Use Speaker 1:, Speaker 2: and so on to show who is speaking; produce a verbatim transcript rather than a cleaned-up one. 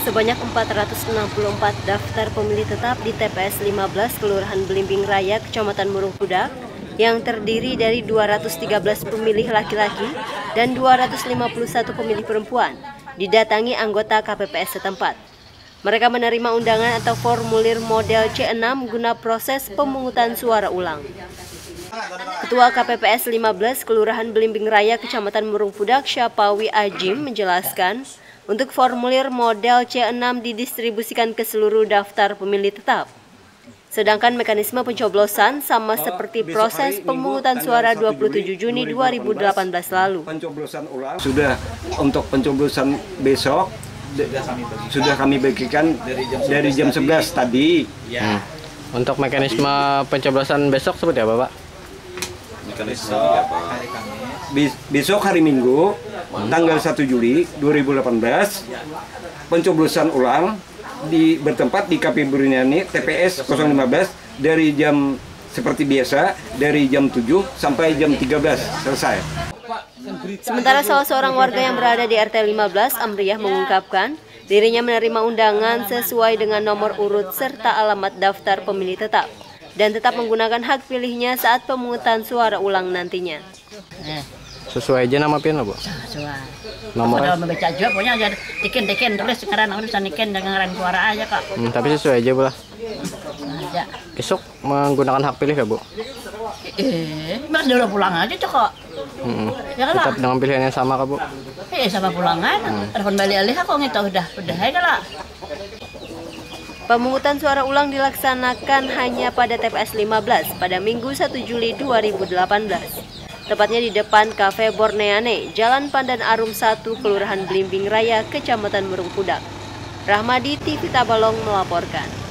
Speaker 1: Sebanyak empat ratus enam puluh empat daftar pemilih tetap di T P S lima belas Kelurahan Belimbing Raya, Kecamatan Murung Pudak, yang terdiri dari dua ratus tiga belas pemilih laki-laki dan dua ratus lima puluh satu pemilih perempuan, didatangi anggota K P P S setempat. Mereka menerima undangan atau formulir model C enam guna proses pemungutan suara ulang. Ketua K P P S lima belas Kelurahan Belimbing Raya, Kecamatan Murung Pudak, Syapawi Ajim, menjelaskan untuk formulir model C enam didistribusikan ke seluruh daftar pemilih tetap. Sedangkan mekanisme pencoblosan sama seperti proses pemungutan suara dua puluh tujuh Juni dua ribu delapan belas lalu.
Speaker 2: Pencoblosan ulang sudah untuk pencoblosan besok sudah kami bagikan dari jam sebelas tadi.
Speaker 3: Hmm. Untuk mekanisme pencoblosan besok seperti apa, Pak?
Speaker 2: Mekanisme hari Kamis. Besok hari Minggu, tanggal satu Juli dua ribu delapan belas, pencoblosan ulang di bertempat di K P Buriani T P S nol lima belas dari jam seperti biasa dari jam tujuh sampai jam tiga belas selesai.
Speaker 1: Sementara salah seorang warga yang berada di R T lima belas, Amriyah, mengungkapkan dirinya menerima undangan sesuai dengan nomor urut serta alamat daftar pemilih tetap dan tetap menggunakan hak pilihnya saat pemungutan suara ulang nantinya.
Speaker 3: Sesuai aja nama pin lo, Bu?
Speaker 4: Sesuai.
Speaker 3: Nomor
Speaker 4: Udah membaca juga, pokoknya aja tiken-tiken tulis sekarang aku bisa niken dengan ngaran suara aja, Kak.
Speaker 3: Hmm, tapi sesuai aja, Bu lah.
Speaker 4: Aja.
Speaker 3: Besok menggunakan hak pilih ya, Bu?
Speaker 4: Eh, mas udah pulang aja, Cok.
Speaker 3: Hmm.
Speaker 4: Ya kan,
Speaker 3: Tetap dengan pilihan yang sama, Kak, Bu?
Speaker 4: Eh, sama pulangan. Hmm. Telepon balik alih kok gitu udah, udah ya kan, lah.
Speaker 1: Pemungutan suara ulang dilaksanakan hanya pada T P S lima belas pada Minggu satu Juli dua ribu delapan belas. Tepatnya di depan Cafe Borneane, Jalan Pandan Arum satu, Kelurahan Belimbing Raya, Kecamatan Murung Pudak. Rahmadi, T V Tabalong melaporkan.